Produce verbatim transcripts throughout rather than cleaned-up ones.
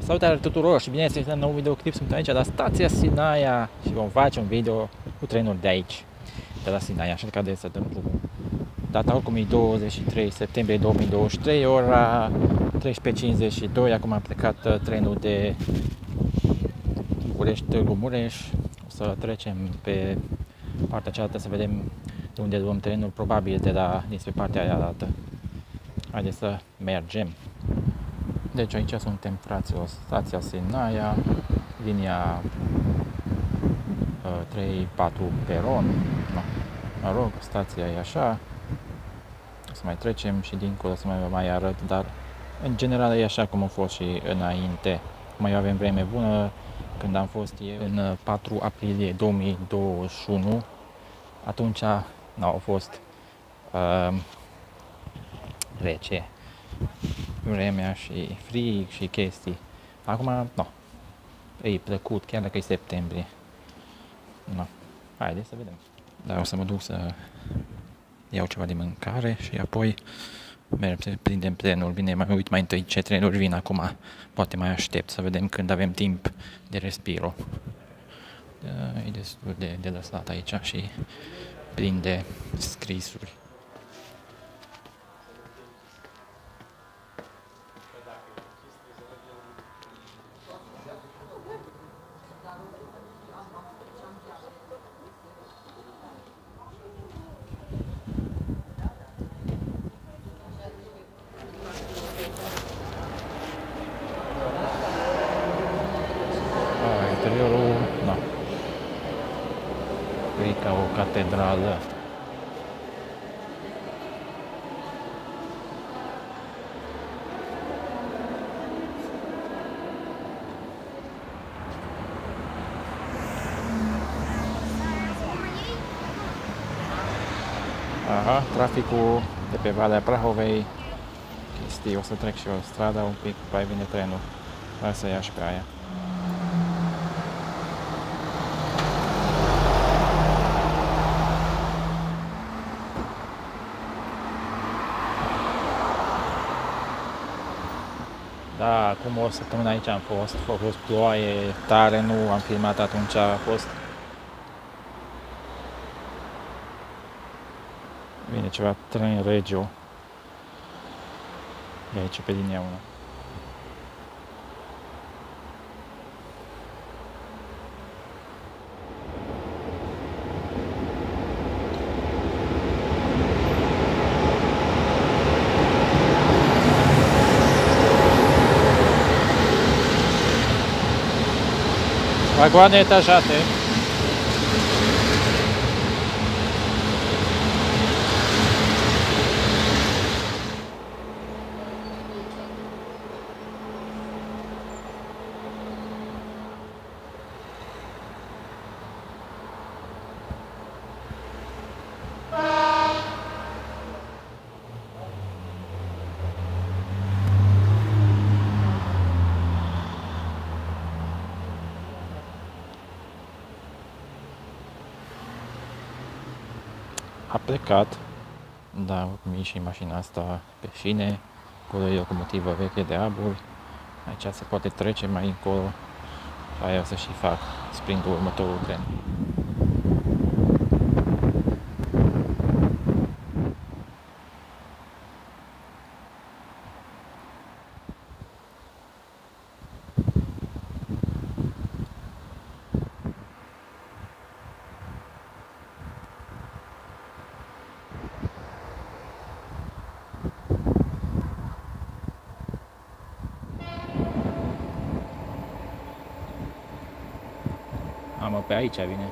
Salutare tuturor și bine ați venit la un nou videoclip. Sunt aici la stația Sinaia și vom face un video cu trenul de aici, de la Sinaia, așa că haideți să dăm drumul. Data oricum e douăzeci și trei septembrie două mii douăzeci și trei, ora treisprezece cincizeci și doi. Acum a plecat trenul de București Târgu Mureș. O să trecem pe partea cealaltă să vedem de unde luăm trenul, probabil de la, dinspre partea aia altă. Haideți să mergem. Deci aici suntem, fraților, stația Sinaia, linia uh, trei patru peron, no, mă rog, stația e așa, o să mai trecem și dincolo să mai, mai arăt, dar în general e așa cum a fost și înainte. Mai avem vreme bună, când am fost eu în patru aprilie două mii douăzeci și unu, atunci no, a fost uh, rece vremea și frig și chestii. Acum, no, e plăcut, chiar dacă e septembrie. No, haideți să vedem. Dar o să mă duc să iau ceva de mâncare și apoi merg să prindem trenul. Bine, mai uit mai întâi ce trenuri vin acum. Poate mai aștept să vedem când avem timp de respiro. E destul de, de lăsat aici și plin de scrisuri. Interiorul, da, e ca o catedrală. Aha, traficul de pe Valea Prahovei, chestii, o să trec și eu strada un pic, după aia vine trenul, hai să ia și pe aia. Da, acum o săptămână aici am fost, a fost ploaie tare, nu am filmat atunci, a fost... Vine ceva tren Regio de aici pe linia unu. Vagoane etajate. A plecat, da, mi și mașina asta pe șine, acolo e locomotivă veche de abur, aici se poate trece mai încolo și aia o să și fac sprintul următorul tren. Am pe aici vine.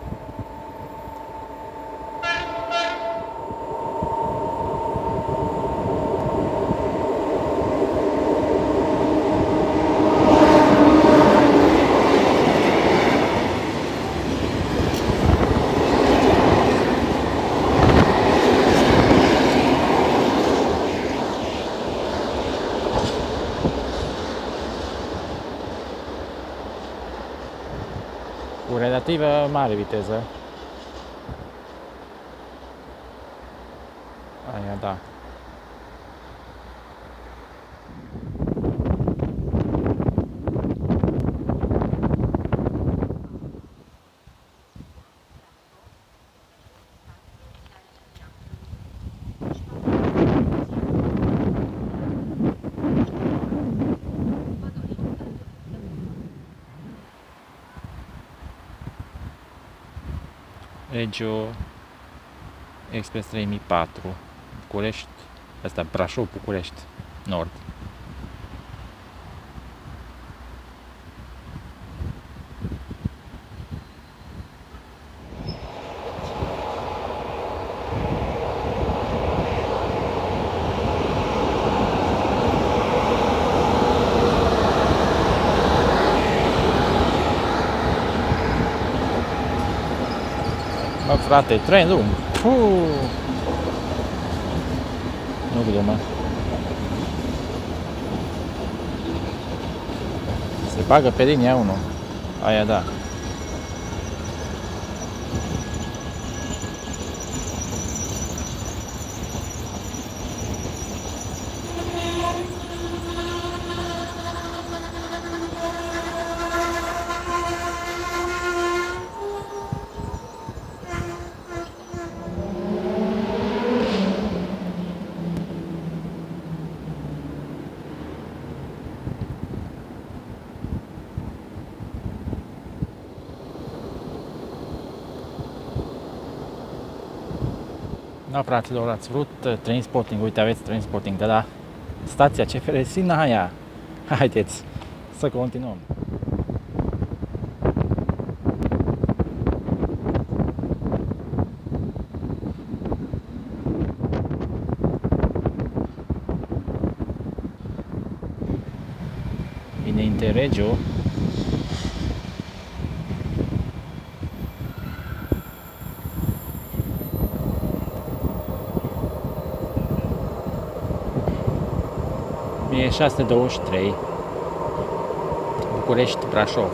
Cu relativă mare viteză. Aia, da. Regio Express trei mii patru, București, asta Brașov, București, Nord. Bă, frate, tren lung. Puh. Nu glumă. Se bagă pe linia unu. Aia da. Da, fraților, ați vrut uh, Trainspotting, uite, aveți Trainspotting de la stația C F R Sinaia. Haideți să continuăm. Vine Interregio. o mie șase sute douăzeci și trei, București, Brașov.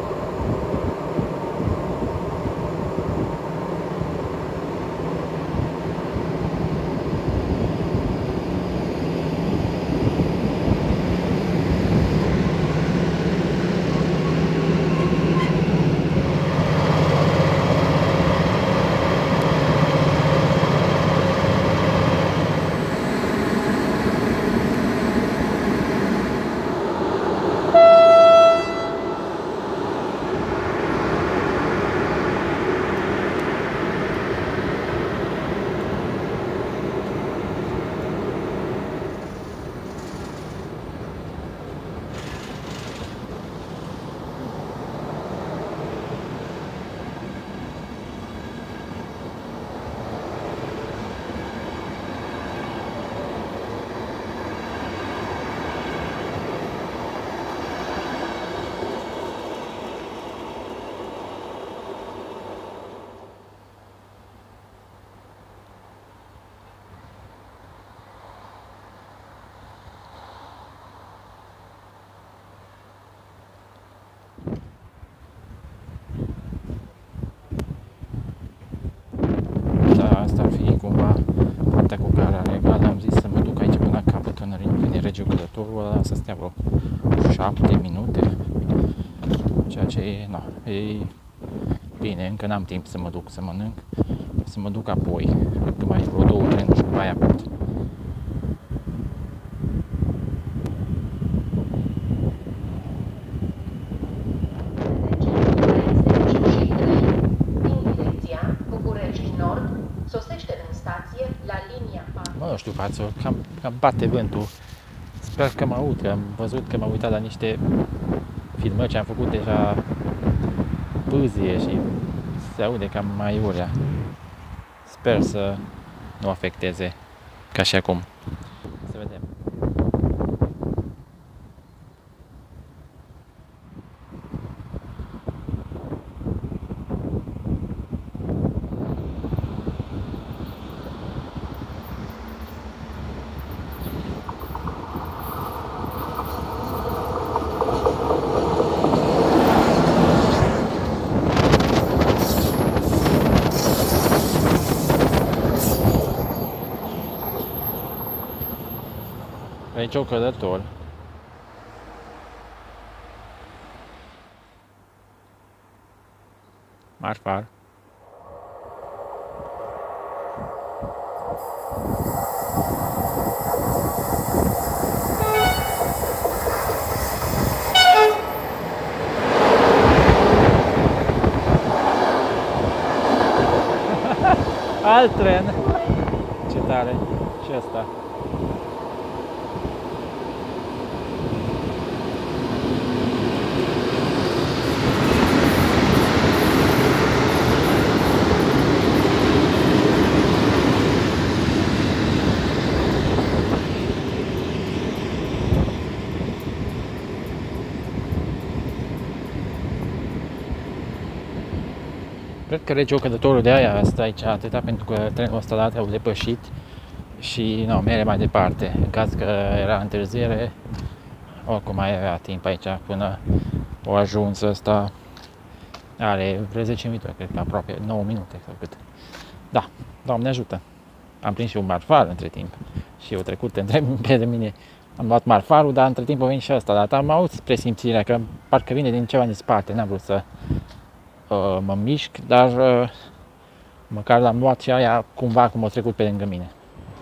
Asta ar fi cumva partea cu gara legală. Am zis să mă duc aici până la capăt, până vine Regio Călătorul ăla, să stea vreo șapte minute, ceea ce e, na, e bine, încă n-am timp să mă duc să mănânc, să mă duc apoi, că mai vreo două trenuri și după aia pot. Mă, nu știu, față, cam, cam bate vântul. Sper că mă aud, că am văzut că m-am uitat la niște filmări ce am făcut deja pâzie și se aude cam mai urea. Sper să nu afecteze ca și acum. Să vedem. Regio Călător. Marfar. Alt tren! Ce tare! Și ăsta. Cred că regiocădătorul de aia stă aici atâta pentru că trenul ăsta dat au depășit și nu, merge mai departe. În caz că era întârziere, oricum mai avea timp aici până o ajuns ăsta. Are vreo zece minute, cred că aproape nouă minute sau cât. Da, Doamne ajută. Am prins și un marfar între timp și eu trecut între de mine. Am luat marfarul, dar între timp a venit și ăsta. Dar am auzit presimțirea că parcă vine din ceva din spate. N-am vrut să uh, mă mișc, dar uh, măcar l-am luat și aia cumva cum a trecut pe lângă mine.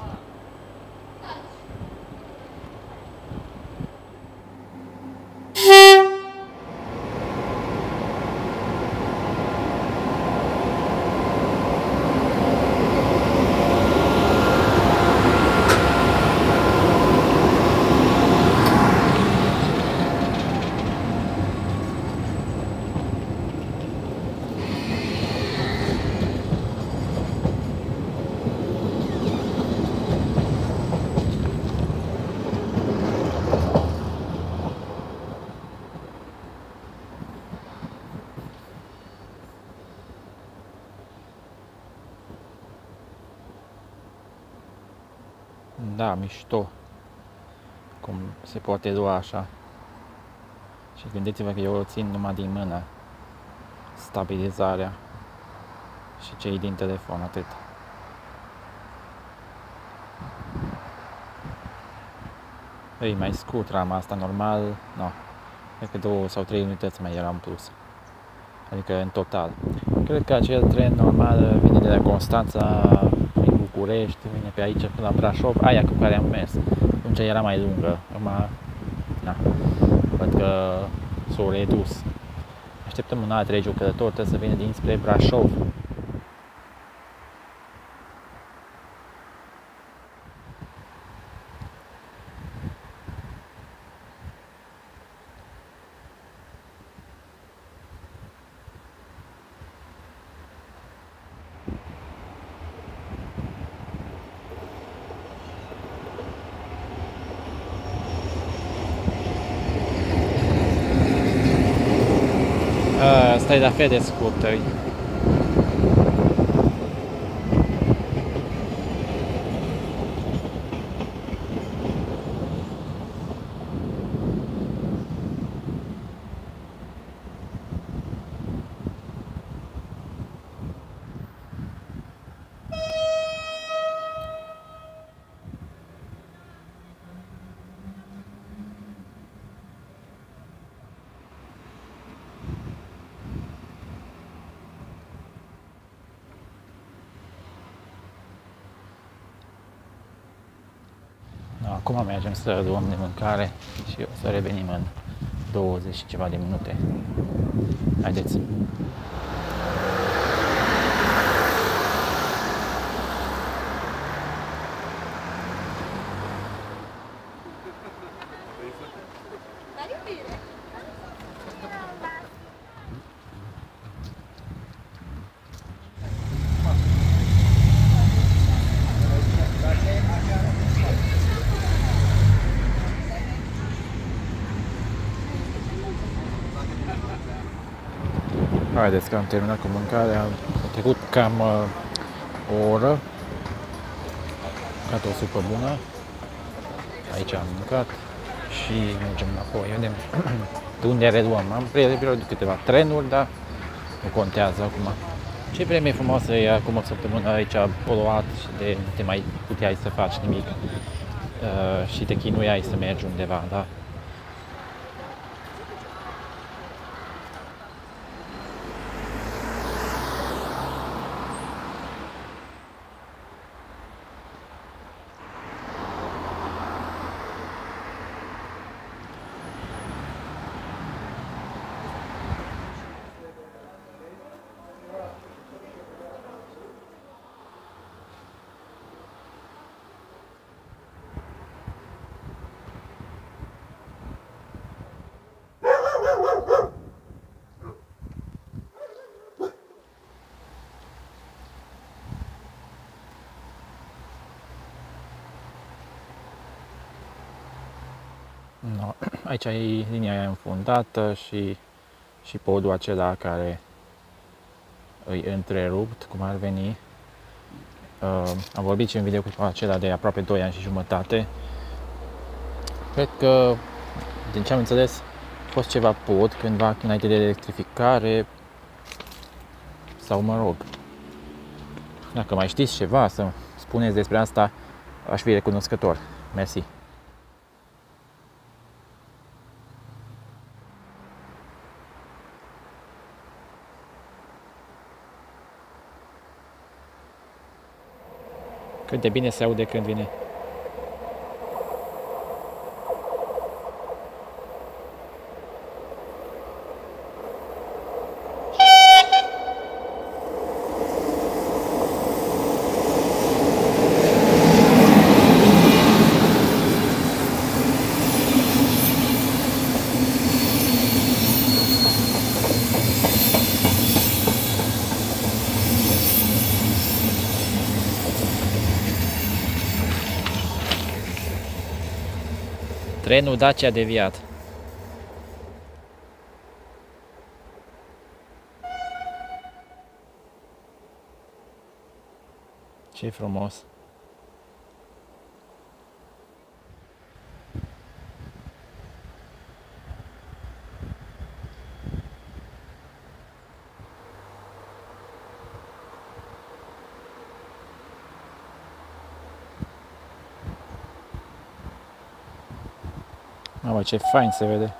Da, mișto cum se poate lua așa. Și gândiți-vă că eu o țin numai din mână, stabilizarea, și cei din telefon, atât. Ei, mai scurt rama asta, normal, nu. No. Cred că două sau trei unități mai erau în plus. Adică în total. Cred că acel tren normal vine de la Constanța prin București, vine pe aici până la Brașov, aia cu care am mers. Atunci era mai lungă. Acum, na, văd că s-o redus. Așteptăm un alt regiocădător, trebuie să vină dinspre Brașov. Asta e la fel de scurtă. Acum mergem să luăm de mâncare și o să revenim în douăzeci și ceva de minute. Haideți! Haideți că am terminat cu mâncarea, a trecut cam uh, o oră, am mâncat o supă bună, aici am mâncat și mergem înapoi, vedem de unde reluăm. Am pierdut câteva trenuri, dar nu contează acum. Ce vreme frumoasă e acum o săptămână aici, poluat și de nu te mai puteai să faci nimic uh, și te chinuiai să mergi undeva, da? No. Aici e linia aia înfundată și, și podul acela care îi întrerupt, cum ar veni. Uh, am vorbit și în videoclipul acela de aproape doi ani și jumătate. Cred că, din ce am înțeles, a fost ceva pod cândva înainte de electrificare sau mă rog. Dacă mai știți ceva să spuneți despre asta, aș fi recunoscător. Mersi. Cât de bine se aude când vine. Trenul Dacia deviat. Ce frumos. Mamă, ce fain se vede.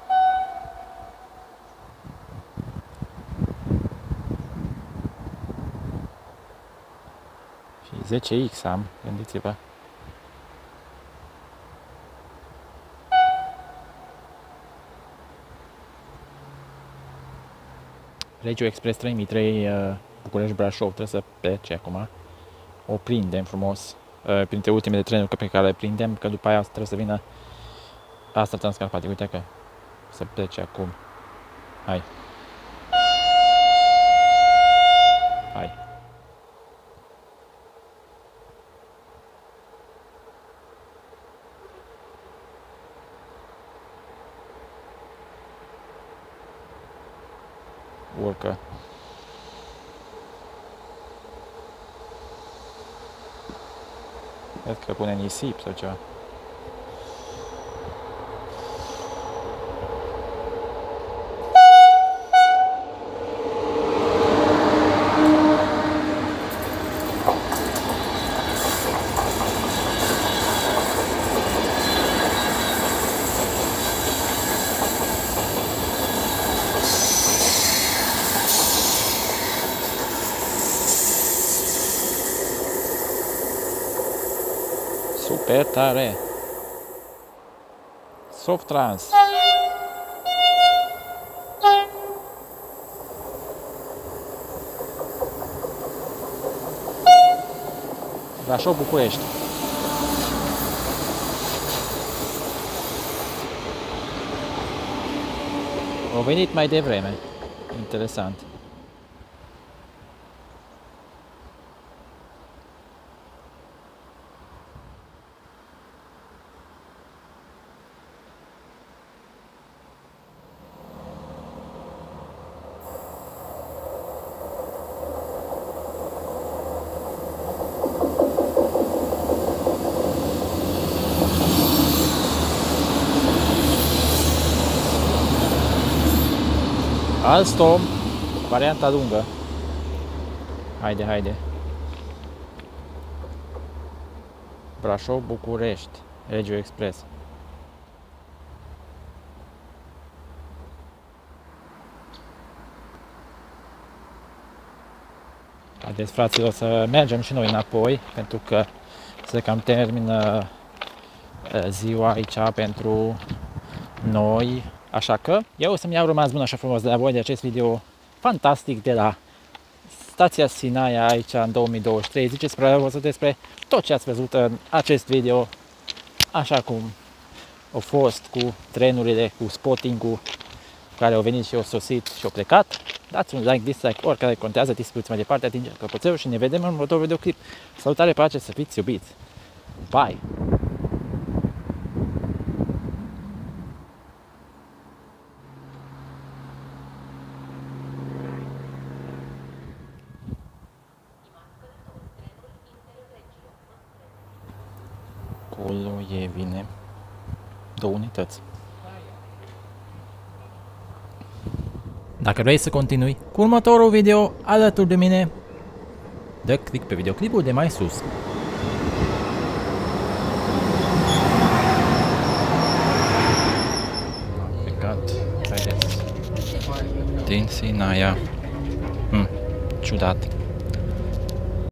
Și zece X am, gândiți-vă. Regio Express trei mii trei uh, București-Brașov trebuie să plece acum. O prindem frumos uh, printre ultimele trenuri pe care le prindem, că după aia trebuie să vină asta Transcarpatic. Uite că să plece acum. Hai. Hai. Urcă. Cred că pune nisip sau ceva. Super tare! Softrans! Brașov, București. Au venit mai devreme. Interesant. Alstom, varianta lungă. Haide, haide. Brașov, București, Regio Express. Haideți, fraților, să mergem și noi înapoi, pentru că se cam termină ziua aici pentru noi. Așa că eu o să-mi iau rămas bun așa frumos de la voi de acest video fantastic de la stația Sinaia aici în două mii douăzeci și trei. Ziceți prea văzut despre tot ce ați văzut în acest video, așa cum au fost cu trenurile, cu spotting-ul care au venit și au sosit și au plecat. Dați un like, dislike, oricare contează, distribuiți mai departe, atingeți clopoțelul și ne vedem în următorul videoclip. Salutare, pace, să fiți iubiți! Bye! Acolo e bine. Două unități. Dacă vrei să continui cu următorul video alături de mine, dă click pe videoclipul de mai sus. Am plecat, haideți. Din Sinaia. Hm, ciudat.